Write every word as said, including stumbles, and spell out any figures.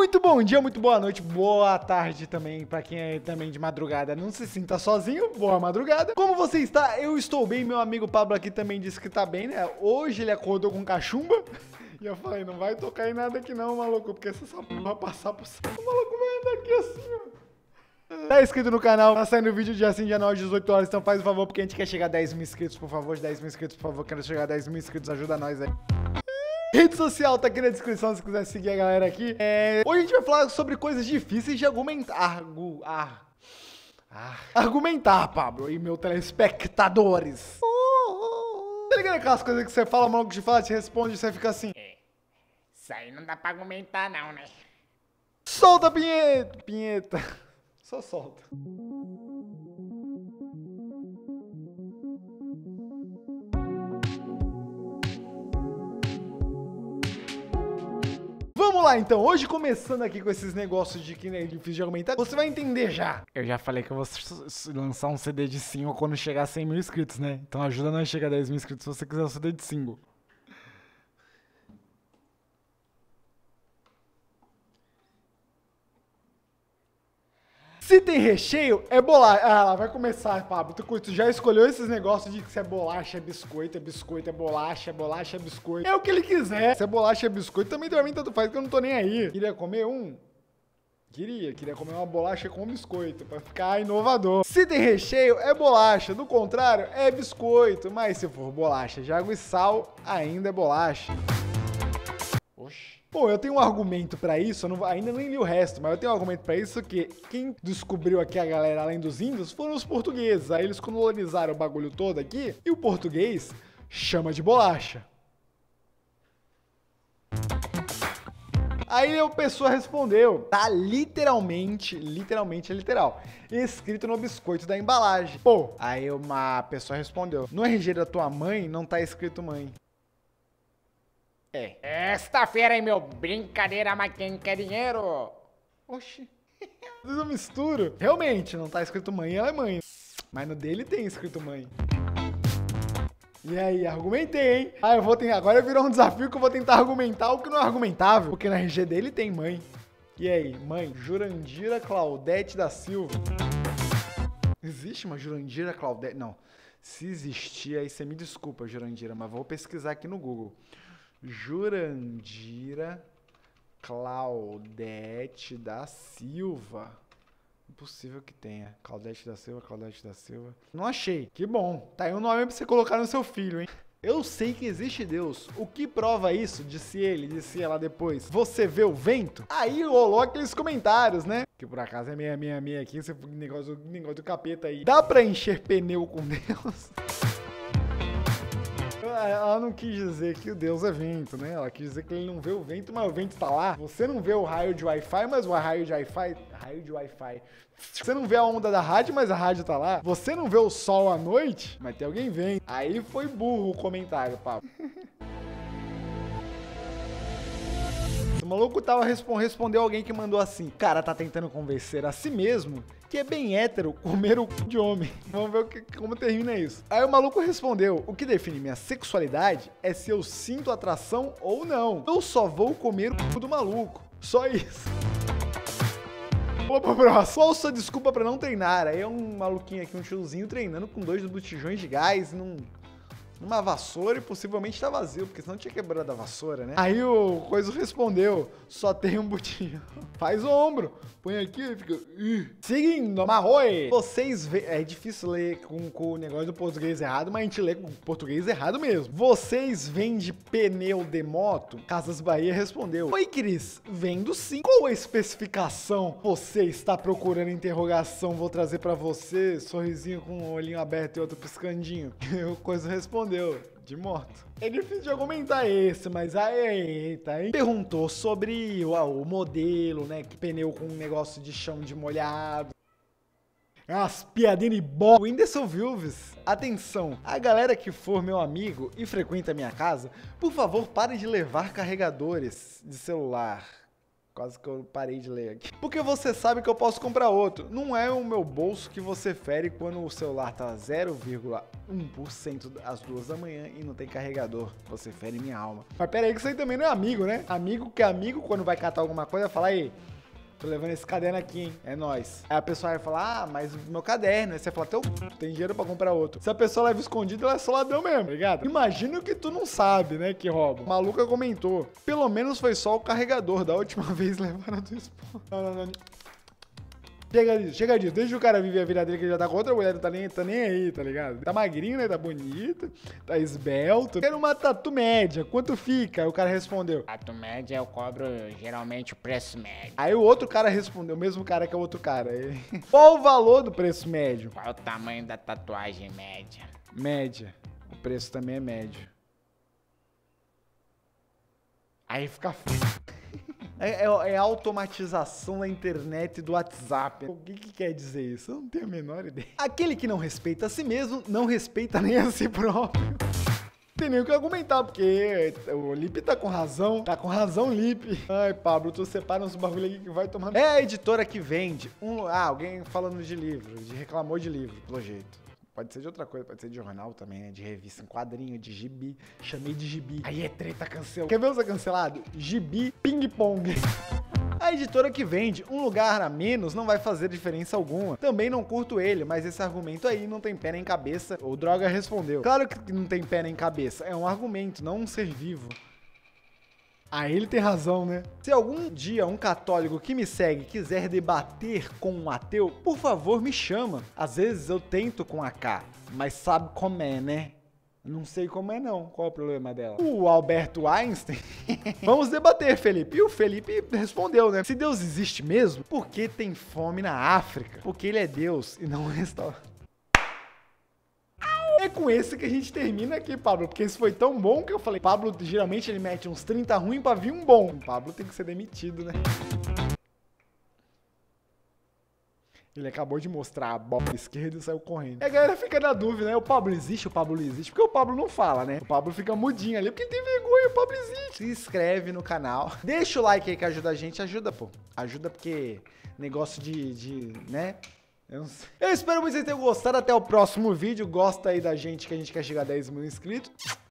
Muito bom dia, muito boa noite, boa tarde também pra quem é também de madrugada. Não se sinta sozinho, boa madrugada. Como você está? Eu estou bem, meu amigo Pablo aqui também disse que tá bem, né? Hoje ele acordou com cachumba. E eu falei, não vai tocar em nada aqui não, maluco, porque essa porra vai passar pro céu. O maluco vai andar aqui assim, ó. Tá inscrito no canal, tá saindo vídeo dia sim, dia não, às dezoito horas, então faz o favor, porque a gente quer chegar a dez mil inscritos, por favor, dez mil inscritos, por favor, quero chegar a dez mil inscritos, ajuda nós aí. Rede social tá aqui na descrição se quiser seguir a galera aqui. É... Hoje a gente vai falar sobre coisas difíceis de argumentar. Argu... Ah. Ah. Argumentar, Pablo, e meus telespectadores. Tá ligado aquelas coisas que você fala, o maluco te fala, te responde e você fica assim. É. Isso aí não dá pra argumentar não, né? Solta a pinheta! Pinheta. Só solta. Vamos lá então, hoje começando aqui com esses negócios de que é difícil de argumentar, você vai entender já. Eu já falei que eu vou lançar um C D de single quando chegar a cem mil inscritos, né? Então ajuda nós a chegar a dez mil inscritos se você quiser um C D de single. Se tem recheio, é bolacha. Ah, lá vai começar, Pablo. Tu, tu já escolheu esses negócios de que se é bolacha, é biscoito, é biscoito, é bolacha, é bolacha, é biscoito. É o que ele quiser. Se é bolacha, é biscoito, também pra mim tanto faz que eu não tô nem aí. Queria comer um? Queria. Queria comer uma bolacha com biscoito, pra ficar inovador. Se tem recheio, é bolacha. Do contrário, é biscoito. Mas se for bolacha de água e sal, ainda é bolacha. Oxi. Bom, eu tenho um argumento pra isso, eu não, ainda nem li o resto, mas eu tenho um argumento pra isso que quem descobriu aqui a galera além dos índios foram os portugueses. Aí eles colonizaram o bagulho todo aqui e o português chama de bolacha. Aí a pessoa respondeu, tá literalmente, literalmente é literal, escrito no biscoito da embalagem. Pô, aí uma pessoa respondeu, no R G da tua mãe não tá escrito mãe. É. Esta feira aí, meu, brincadeira, mas quem quer dinheiro? Oxi. Às vezes eu misturo. Realmente, não tá escrito mãe, ela é mãe. Mas no dele tem escrito mãe. E aí, argumentei, hein? Ah, eu vou tentar. Agora virou um desafio que eu vou tentar argumentar o que não é argumentável. Porque na R G dele tem mãe. E aí, mãe? Jurandira Claudete da Silva. Existe uma Jurandira Claudete? Não. Se existir, aí você me desculpa, Jurandira, mas vou pesquisar aqui no Google. Jurandira Claudete da Silva. Impossível que tenha. Claudete da Silva, Claudete da Silva. Não achei. Que bom. Tá aí um nome pra você colocar no seu filho, hein? Eu sei que existe Deus. O que prova isso? Disse ele, disse ela depois. Você vê o vento? Aí rolou aqueles comentários, né? Que por acaso é meia, meia, meia aqui. Esse negócio, negócio do capeta aí. Dá pra encher pneu com Deus? Ela não quis dizer que o Deus é vento, né? Ela quis dizer que ele não vê o vento, mas o vento tá lá. Você não vê o raio de Wi-Fi, mas o raio de Wi-Fi... Raio de Wi-Fi... Você não vê a onda da rádio, mas a rádio tá lá. Você não vê o sol à noite, mas tem alguém vendo. Aí foi burro o comentário, Pablo. O maluco tava respondendo, respondeu alguém que mandou assim. Cara, tá tentando convencer a si mesmo que é bem hétero comer o c... de homem. Vamos ver o que, como termina isso. Aí o maluco respondeu, o que define minha sexualidade é se eu sinto atração ou não. Eu só vou comer o c... do maluco. Só isso. Vamos pro próximo. Qual sua desculpa pra não treinar? Aí é um maluquinho aqui, um tiozinho treinando com dois botijões de gás num... numa vassoura e possivelmente tá vazio, porque senão tinha quebrado a vassoura, né? Aí o Coiso respondeu, só tem um botijão. Faz o ombro, põe aqui e fica... Ih. Seguindo, Marroi. Vocês vê... É difícil ler com, com o negócio do português errado, mas a gente lê com o português errado mesmo. Vocês vendem pneu de moto? Casas Bahia respondeu. Oi, Cris. Vendo sim. Qual a especificação? Você está procurando interrogação? Vou trazer pra você. Sorrisinho com um olhinho aberto e outro piscandinho. E o Coiso respondeu. De moto. É difícil de argumentar esse, mas aí, eita, hein? Perguntou sobre o, o modelo, né? Que pneu com um negócio de chão de molhado. As piadinhas bom. Whindersson Vilves. Atenção, a galera que for meu amigo e frequenta a minha casa, por favor, pare de levar carregadores de celular. Quase que eu parei de ler aqui. Porque você sabe que eu posso comprar outro. Não é o meu bolso que você fere quando o celular tá zero vírgula um por cento às duas da manhã e não tem carregador. Você fere minha alma. Mas pera aí que isso aí também não é amigo, né? Amigo que é amigo, quando vai catar alguma coisa, fala aí, tô levando esse caderno aqui, hein? É nóis. Aí a pessoa vai falar, ah, mas o meu caderno. Aí você fala, teu tem dinheiro pra comprar outro. Se a pessoa leva escondido, ela é só ladrão mesmo, tá ligado? Imagina que tu não sabe, né, que rouba. A maluca comentou. Pelo menos foi só o carregador. Da última vez levaram do spawn. Não, não, não. Chega disso, chega disso. Deixa o cara viver a vida dele que ele já tá com outra mulher, não tá nem, tá nem aí, tá ligado? Tá magrinho, né? Tá bonito, tá esbelto. Quero uma tatu média. Quanto fica? Aí o cara respondeu. Tatu média eu cobro geralmente o preço médio. Aí o outro cara respondeu, o mesmo cara que é o outro cara. Ele, qual o valor do preço médio? Qual é o tamanho da tatuagem média? Média. O preço também é médio. Aí fica feio. É, é, é a automatização da internet e do WhatsApp. O que, que quer dizer isso? Eu não tenho a menor ideia. Aquele que não respeita a si mesmo, não respeita nem a si próprio. Não tem nem o que argumentar, porque o Lipe tá com razão. Tá com razão, Lipe. Ai, Pablo, tu separa uns bagulho aqui que vai tomar... É a editora que vende. Um, ah, alguém falando de livro, de reclamou de livro, pelo jeito. Pode ser de outra coisa, pode ser de jornal também, né? De revista em quadrinho, de gibi. Chamei de gibi. Aí é treta, cancela. Quer ver você cancelado? Gibi Ping Pong. A editora que vende um lugar a menos não vai fazer diferença alguma. Também não curto ele, mas esse argumento aí não tem pé nem cabeça. O Droga respondeu. Claro que não tem pé nem cabeça. É um argumento, não um ser vivo. Ah, ele tem razão, né? Se algum dia um católico que me segue quiser debater com um ateu, por favor, me chama. Às vezes eu tento com a K, mas sabe como é, né? Não sei como é não. Qual é o problema dela? O Alberto Einstein? Vamos debater, Felipe. E o Felipe respondeu, né? Se Deus existe mesmo, por que tem fome na África? Porque ele é Deus e não um restaurante. É com esse que a gente termina aqui, Pablo, porque esse foi tão bom que eu falei, Pablo, geralmente ele mete uns trinta ruins pra vir um bom. O Pablo tem que ser demitido, né? Ele acabou de mostrar a bola esquerda e saiu correndo. E a galera fica na dúvida, né? O Pablo existe, o Pablo existe, porque o Pablo não fala, né? O Pablo fica mudinho ali, porque tem vergonha, o Pablo existe. Se inscreve no canal, deixa o like aí que ajuda a gente, ajuda, pô. Ajuda porque negócio de, de né? Eu, não sei. Eu espero que vocês tenham gostado. Até o próximo vídeo. Gosta aí da gente, que a gente quer chegar a dez mil inscritos.